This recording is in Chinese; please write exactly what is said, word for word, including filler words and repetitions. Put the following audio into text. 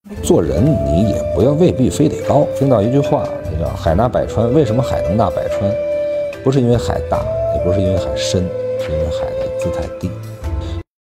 做人你也不要未必非得高。听到一句话，叫“海纳百川”，为什么海能纳百川？不是因为海大，也不是因为海深，是因为海的姿态低。